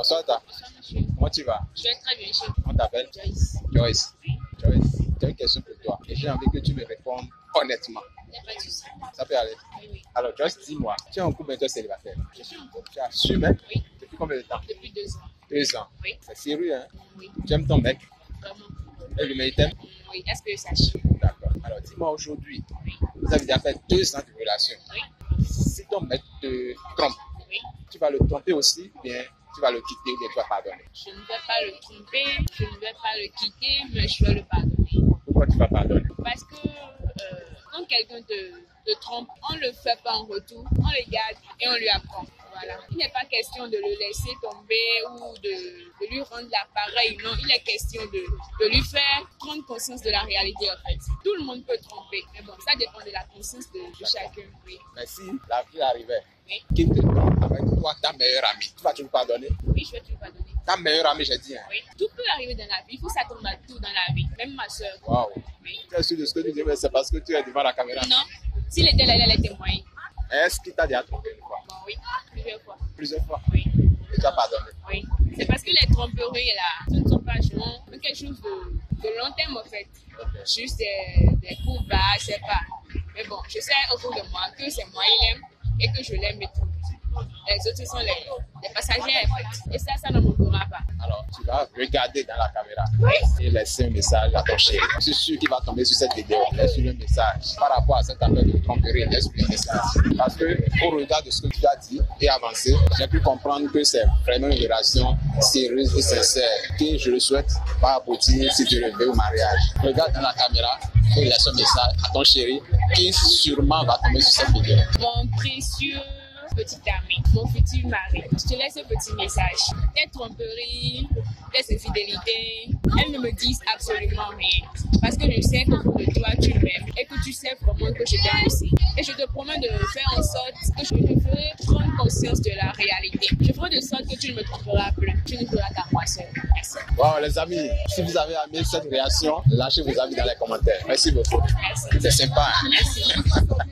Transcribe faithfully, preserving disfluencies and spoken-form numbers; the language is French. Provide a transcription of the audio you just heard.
Bonsoir, ta. Bonsoir, monsieur. Comment tu vas? Je vais très bien, chef. On t'appelle Joyce. Joyce. Joyce, j'ai une question pour toi. Et j'ai envie que tu me répondes honnêtement. Il n'y a pas de souci. Ça peut aller? Oui, oui. Alors, Joyce, dis-moi, tu es en couple, mais tu es célibataire. Je suis en couple. Tu assumes, hein? Oui. Depuis combien de temps? Depuis deux ans. Deux ans. Oui. C'est sérieux, hein? Oui. Tu aimes ton mec? Vraiment. Et le mec t'aime? Oui. Est-ce que je sache? D'accord. Alors, dis-moi aujourd'hui, Oui. vous avez déjà fait deux ans de relation. Oui. Si ton mec te trompe, Oui. tu vas le tromper aussi, ou bien tu vas le quitter, ou bien tu vas pardonner. Je ne vais pas le tromper, je ne vais pas le quitter, mais je vais le pardonner. Pourquoi tu vas pardonner? Parce que euh, quand quelqu'un te, te trompe, on ne le fait pas en retour, on le garde et on lui apprend. Voilà. Il n'est pas question de le laisser tomber ou de, de lui rendre l'appareil. Non, il est question de, de lui faire prendre conscience de la réalité en fait. Tout le monde peut tromper, mais bon, ça dépend de la conscience de, de chacun. Oui. Mais si la vie arrivait, Oui. qui te trompe avec toi, ta meilleure amie, tu vas toujours pardonner? Oui, je vais te le pardonner. Ta meilleure amie, j'ai dit. Hein? Oui. Tout peut arriver dans la vie, il faut s'attendre à tout dans la vie, même ma soeur. Waouh. Oui. Tu es sûr de ce que tu dis, mais c'est parce que tu es devant la caméra. Non, s'il était là, il allait témoigner. Est-ce qu'il t'a déjà trompé une fois? Bon, oui, plusieurs fois. Plusieurs fois. Oui. Et tu as pardonné? Oui. C'est parce que les tromperies, là, ce ne sont pas genre quelque chose de, de long terme, en fait. Okay. Juste des, des coups bas, je sais pas. Mais bon, je sais au fond de moi que c'est moi il aime et que je l'aime et tout. Les autres sont les, les passagers, en fait. Et ça, ça ne m'oubliera pas. Alors, tu vas regarder dans la caméra Oui. et laisser un message à ton chéri. Je suis sûr qu'il va tomber sur cette vidéo. Laisse-lui un message par rapport à cette affaire de tromperie. Laisse-lui un message. Parce que, au regard de ce que tu as dit et avancé, j'ai pu comprendre que c'est vraiment une relation sérieuse et sincère que je le souhaite va aboutir si tu le veux au mariage. Regarde dans la caméra et laisse un message à ton chéri qui sûrement va tomber sur cette vidéo. Mon précieux petit ami, mon futur mari, je te laisse un petit message. Tes tromperies, tes infidélités, elles ne me disent absolument rien. Parce que je sais qu'au fond de toi, tu m'aimes et que tu sais vraiment que je t'aime aussi. Et je te promets de faire en sorte que je te ferai prendre conscience de la réalité. Je ferai de sorte que tu ne me tromperas plus. Tu ne feras qu'à moi seul. Merci. Wow, les amis, si vous avez aimé cette réaction, lâchez vos avis dans les commentaires. Merci beaucoup. Merci. C'est sympa. Hein? Merci.